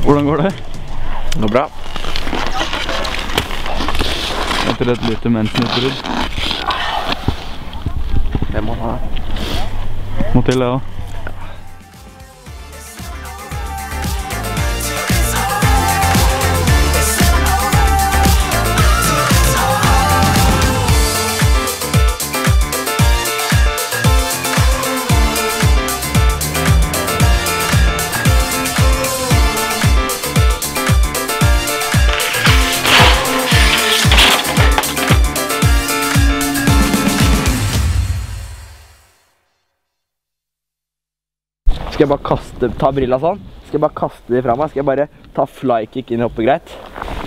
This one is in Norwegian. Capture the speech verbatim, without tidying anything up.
Hvordan går det? Det går bra. Etter et lite mensutbrudd. Det må ha. Må til det også. Skal jeg bare kaste, ta brilla sånn, skal jeg bare kaste de fra meg, skal jeg bare ta flykick inn i hoppet greit.